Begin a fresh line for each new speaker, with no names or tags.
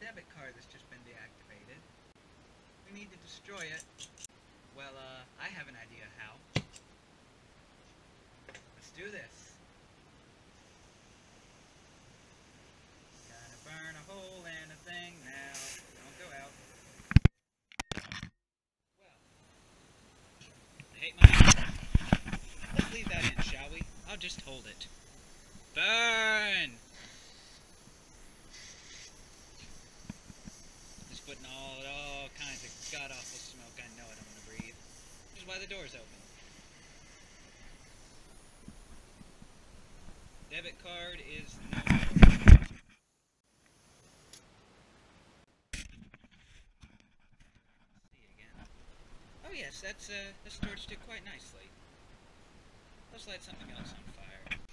debit card that's just been deactivated. We need to destroy it. Well, I have an idea how. Let's do this. Gonna burn a hole in a thing now. Don't go out. Well, I hate my... Let's leave that in, shall we? I'll just hold it. Burn! Just putting all kinds of god-awful smoke. I know I don't want to breathe. Which is why the door's open. Debit card is no more. See again. Oh yes, that's storage did quite nicely. Let's light something else on fire.